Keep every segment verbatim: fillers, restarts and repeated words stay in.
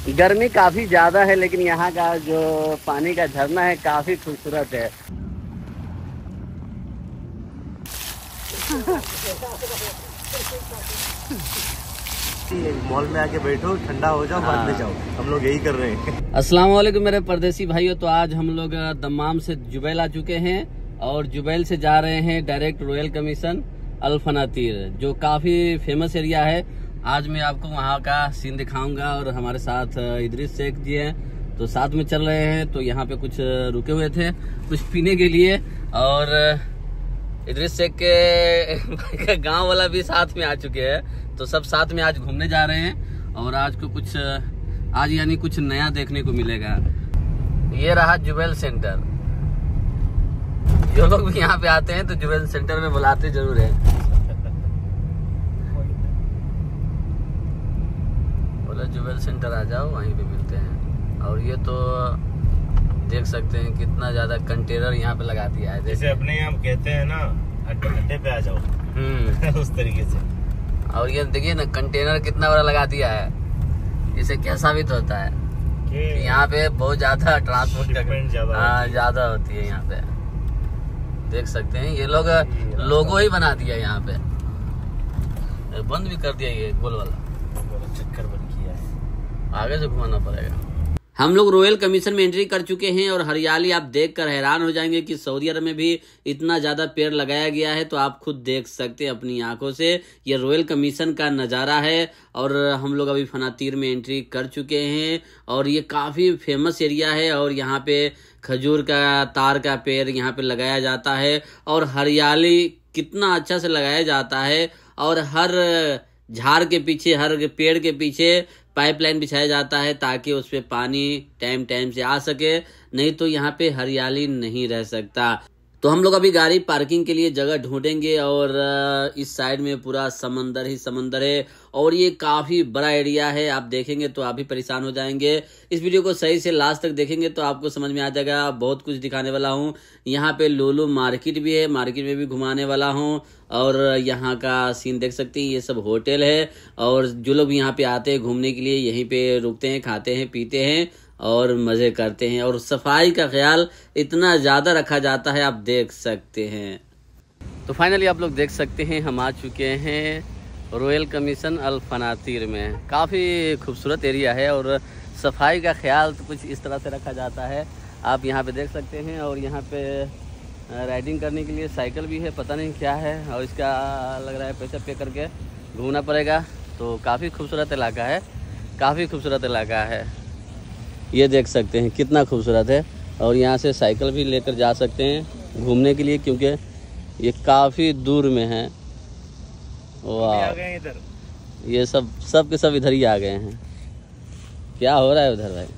गर्मी काफी ज्यादा है, लेकिन यहाँ का जो पानी का झरना है काफी खूबसूरत है। मॉल में आके बैठो, ठंडा हो जाओ, बाद में जाओ। हम लोग यही कर रहे हैं। अस्सलाम वालेकुम मेरे परदेसी भाइयों। तो आज हम लोग दम्माम से जुबैल आ चुके हैं और जुबैल से जा रहे हैं direct royal commission Al Fanateer, जो काफी फेमस एरिया है। आज मैं आपको वहाँ का सीन दिखाऊंगा और हमारे साथ इदरीस शेख जी हैं, तो साथ में चल रहे हैं। तो यहाँ पे कुछ रुके हुए थे कुछ पीने के लिए, और इदरीस शेख के गांव वाला भी साथ में आ चुके हैं। तो सब साथ में आज घूमने जा रहे हैं और आज को कुछ आज यानी कुछ नया देखने को मिलेगा। ये रहा जुबैल सेंटर। जो लोग भी यहाँ पे आते हैं तो जुबैल सेंटर में बुलाते जरूर है। बोला जुबैल सेंटर आ जाओ, वहीं पे मिलते हैं। और ये तो देख सकते हैं कितना ज्यादा कंटेनर यहाँ पे लगा दिया है, जैसे अपने यहाँ कहते हैं ना, अड्डे अड्डे पे आ जाओ। हम्म उस तरीके से। और ये देखिए ना कंटेनर कितना बड़ा लगा दिया है। इससे क्या साबित होता है कि यहाँ पे बहुत ज्यादा ट्रांसपोर्ट का ज्यादा होती है। यहाँ पे देख सकते हैं ये लोग लोगो ही बना दिया यहाँ पे, बंद भी कर दिया ये गोल वाला, चक्कर बंद किया है, आगे से घुमाना पड़ेगा। हम लोग रॉयल कमीशन में एंट्री कर चुके हैं और हरियाली आप देखकर हैरान हो जाएंगे कि सऊदी अरब में भी इतना ज्यादा पेड़ लगाया गया है। तो आप खुद देख सकते हैं अपनी आंखों से, ये रॉयल कमीशन का नज़ारा है। और हम लोग अभी फनातीर में एंट्री कर चुके हैं और ये काफ़ी फेमस एरिया है। और यहाँ पे खजूर का तार का पेड़ यहाँ पे लगाया जाता है और हरियाली कितना अच्छा से लगाया जाता है। और हर झाड़ के पीछे, हर पेड़ के पीछे पाइपलाइन बिछाया जाता है ताकि उस पे पानी टाइम टाइम से आ सके, नहीं तो यहाँ पे हरियाली नहीं रह सकता। तो हम लोग अभी गाड़ी पार्किंग के लिए जगह ढूंढेंगे और इस साइड में पूरा समंदर ही समंदर है और ये काफ़ी बड़ा एरिया है। आप देखेंगे तो आप भी परेशान हो जाएंगे। इस वीडियो को सही से लास्ट तक देखेंगे तो आपको समझ में आ जाएगा। बहुत कुछ दिखाने वाला हूँ। यहाँ पे लुलु मार्केट भी है, मार्केट में भी घुमाने वाला हूँ। और यहाँ का सीन देख सकते हैं, ये सब होटल है और जो लोग यहाँ पे आते हैं घूमने के लिए यहीं पे रुकते हैं, खाते हैं, पीते हैं और मज़े करते हैं। और सफाई का ख्याल इतना ज़्यादा रखा जाता है, आप देख सकते हैं। तो फाइनली आप लोग देख सकते हैं हम आ चुके हैं रॉयल कमीशन अल फनातीर में। काफ़ी खूबसूरत एरिया है और सफाई का ख्याल तो कुछ इस तरह से रखा जाता है, आप यहाँ पे देख सकते हैं। और यहाँ पे राइडिंग करने के लिए साइकिल भी है, पता नहीं क्या है, और इसका लग रहा है पैसा पे करके घूमना पड़ेगा। तो काफ़ी खूबसूरत इलाका है, काफ़ी खूबसूरत इलाका है। ये देख सकते हैं कितना खूबसूरत है। और यहाँ से साइकिल भी लेकर जा सकते हैं घूमने के लिए, क्योंकि ये काफ़ी दूर में है। वाह, ये सब सब के सब इधर ही आ गए हैं। क्या हो रहा है उधर भाई?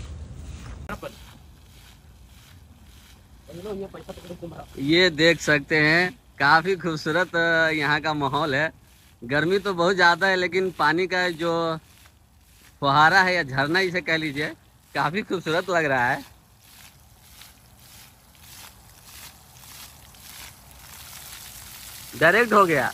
ये देख सकते हैं काफ़ी खूबसूरत यहाँ का माहौल है। गर्मी तो बहुत ज़्यादा है, लेकिन पानी का जो फुहारा है या झरना इसे कह लीजिए, काफी खूबसूरत लग रहा है। डायरेक्ट हो गया।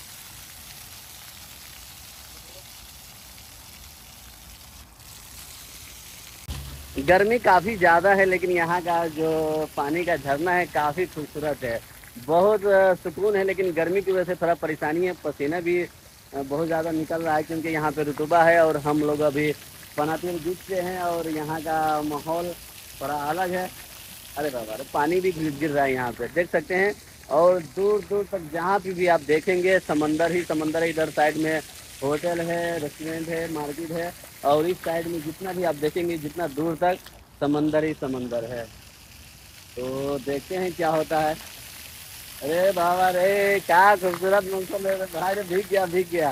गर्मी काफी ज्यादा है, लेकिन यहाँ का जो पानी का झरना है काफी खूबसूरत है, बहुत सुकून है। लेकिन गर्मी की वजह से थोड़ा परेशानी है, पसीना भी बहुत ज्यादा निकल रहा है क्योंकि यहाँ पे रुतबा है। और हम लोग अभी फनातीर बीच पे हैं और यहाँ का माहौल थोड़ा अलग है। अरे बाबा, पानी भी गिर रहा है यहाँ पे, देख सकते हैं। और दूर दूर तक जहाँ पे भी आप देखेंगे समंदर ही समंदर है। इधर साइड में होटल है, रेस्टोरेंट है, मार्केट है, और इस साइड में जितना भी आप देखेंगे, जितना दूर तक समंदर ही समंदर है। तो देखते हैं क्या होता है। अरे बाबा रे, क्या खूबसूरत मौसम है भाई, भीग गया भीग गया।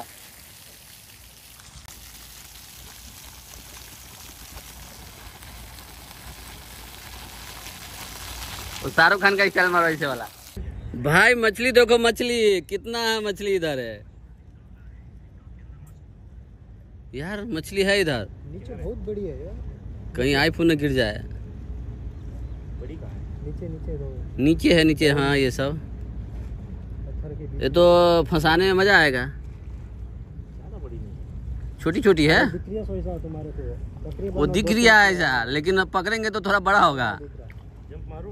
शाहरुख खान का स्टाइल मारो ऐसे वाला। भाई मछली देखो, मछली कितना है, मछली इधर है यार, मछली है इधर नीचे, बहुत बड़ी है यार। कहीं आईफोन न गिर जाए। बड़ी कहाँ है? नीचे नीचे दो। नीचे है नीचे, हाँ ये सब। ये तो फंसाने में मजा आएगा। ज्यादा बड़ी नहीं। छोटी छोटी है, दिख रही है सोईसा तुम्हारे को, तकरीबन वो दिख रही है ऐसा, लेकिन अब पकड़ेंगे तो थोड़ा बड़ा होगा। जंप मारूं?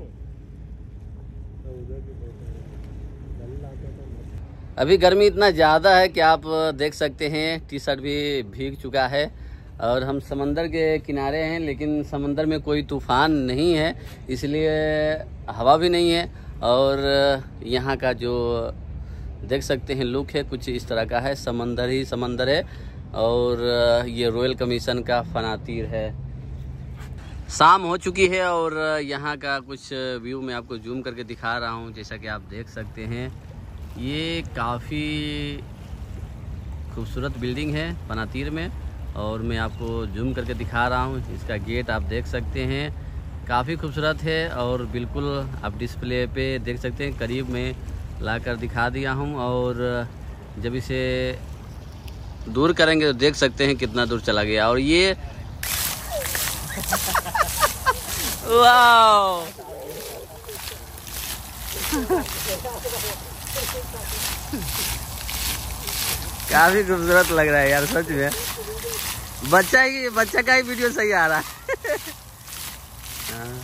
अभी गर्मी इतना ज़्यादा है कि आप देख सकते हैं टी शर्ट भी भीग चुका है और हम समंदर के किनारे हैं, लेकिन समंदर में कोई तूफान नहीं है, इसलिए हवा भी नहीं है और यहाँ का जो देख सकते हैं लुक है कुछ इस तरह का है, समंदर ही समंदर है और ये रॉयल कमीशन का फनातीर है। शाम हो चुकी है और यहाँ का कुछ व्यू मैं आपको जूम करके दिखा रहा हूँ। जैसा कि आप देख सकते हैं ये काफ़ी खूबसूरत बिल्डिंग है फनातीर में और मैं आपको जूम करके दिखा रहा हूँ। इसका गेट आप देख सकते हैं काफ़ी खूबसूरत है और बिल्कुल आप डिस्प्ले पे देख सकते हैं, करीब में लाकर दिखा दिया हूँ और जब इसे दूर करेंगे तो देख सकते हैं कितना दूर चला गया। और ये वाओ काफी खूबसूरत लग रहा है यार सच में, बच्चा ही बच्चा का ही वीडियो सही आ रहा है। हाँ।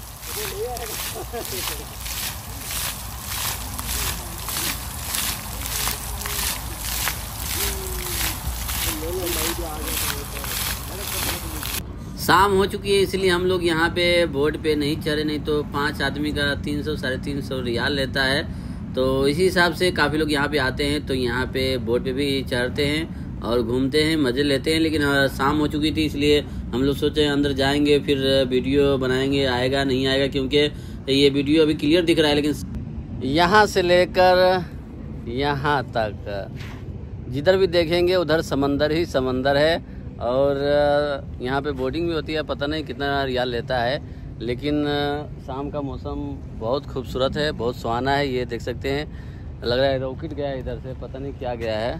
शाम हो चुकी है इसलिए हम लोग यहाँ पे बोट पे नहीं चढ़े, नहीं तो पांच आदमी का तीन सौ साढ़े तीन सौ रियाल लेता है। तो इसी हिसाब से काफ़ी लोग यहाँ पे आते हैं तो यहाँ पे बोट पे भी चढ़ते हैं और घूमते हैं, मज़े लेते हैं। लेकिन शाम हो चुकी थी इसलिए हम लोग सोचे अंदर जाएंगे फिर वीडियो बनाएंगे, आएगा नहीं आएगा, क्योंकि ये वीडियो अभी क्लियर दिख रहा है लेकिन यहाँ से लेकर यहाँ तक जिधर भी देखेंगे उधर समंदर ही समंदर है और यहाँ पे बोटिंग भी होती है। पता नहीं कितना रियाल लेता है, लेकिन शाम का मौसम बहुत खूबसूरत है, बहुत सुहाना है। ये देख सकते हैं, लग रहा है रॉकेट गया है इधर से, पता नहीं क्या गया है।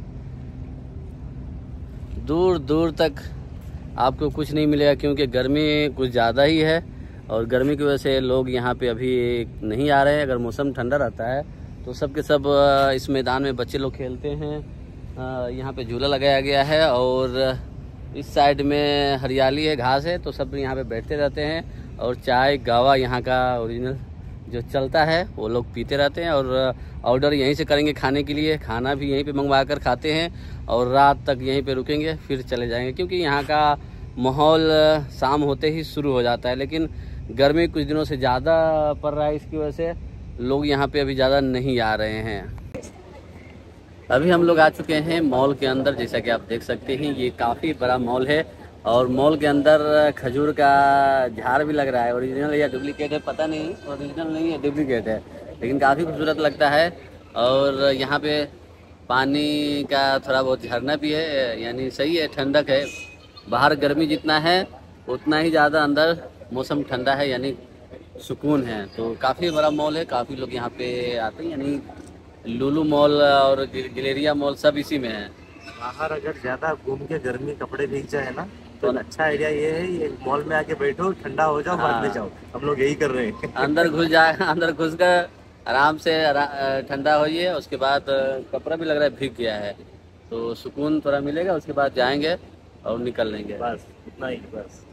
दूर दूर तक आपको कुछ नहीं मिलेगा क्योंकि गर्मी कुछ ज़्यादा ही है और गर्मी की वजह से लोग यहाँ पे अभी नहीं आ रहे हैं। अगर मौसम ठंडा रहता है तो सब के सब इस मैदान में बच्चे लोग खेलते हैं। यहाँ पे झूला लगाया गया है और इस साइड में हरियाली है, घास है, तो सब यहाँ पे बैठते रहते हैं और चाय गावा यहाँ का ओरिजिनल जो चलता है वो लोग पीते रहते हैं और ऑर्डर यहीं से करेंगे खाने के लिए, खाना भी यहीं पे मंगवा कर खाते हैं और रात तक यहीं पे रुकेंगे फिर चले जाएंगे, क्योंकि यहाँ का माहौल शाम होते ही शुरू हो जाता है। लेकिन गर्मी कुछ दिनों से ज़्यादा पड़ रहा है, इसकी वजह से लोग यहाँ पे अभी ज़्यादा नहीं आ रहे हैं। अभी हम लोग आ चुके हैं मॉल के अंदर। जैसा कि आप देख सकते हैं ये काफ़ी बड़ा मॉल है और मॉल के अंदर खजूर का झाड़ भी लग रहा है। ओरिजिनल या डुप्लीकेट है पता नहीं, ओरिजिनल नहीं है डुप्लीकेट है, लेकिन काफ़ी खूबसूरत लगता है। और यहाँ पे पानी का थोड़ा बहुत झरना भी है, यानी सही है, ठंडक है। बाहर गर्मी जितना है उतना ही ज़्यादा अंदर मौसम ठंडा है, यानी सुकून है। तो काफ़ी बड़ा मॉल है, काफ़ी लोग यहाँ पे आते हैं, यानी लुलु मॉल और गैलेरिया मॉल सब इसी में है। बाहर अगर ज्यादा घूम के गर्मी कपड़े भीग जाए ना तो अच्छा आइडिया ये है, ये मॉल में आके बैठो, ठंडा हो जाओ, बाद में जाओ। हम लोग यही कर रहे हैं। अंदर घुस जाए, अंदर घुस कर आराम से ठंडा होइए, उसके बाद कपड़ा भी लग रहा है भीग गया है तो सुकून थोड़ा मिलेगा, उसके बाद जाएंगे और निकल लेंगे। बस इतना ही, बस।